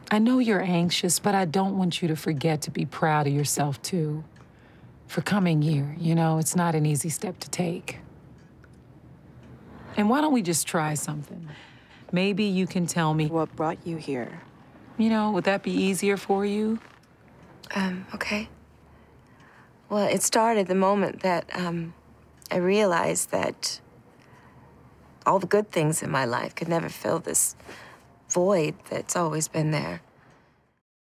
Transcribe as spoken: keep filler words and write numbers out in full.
I know you're anxious, but I don't want you to forget to be proud of yourself, too. For coming here, you know, it's not an easy step to take. And why don't we just try something? Maybe you can tell me... What brought you here? You know, would that be easier for you? Um, okay. Well, it started the moment that, um, I realized that all the good things in my life could never fill this void that's always been there.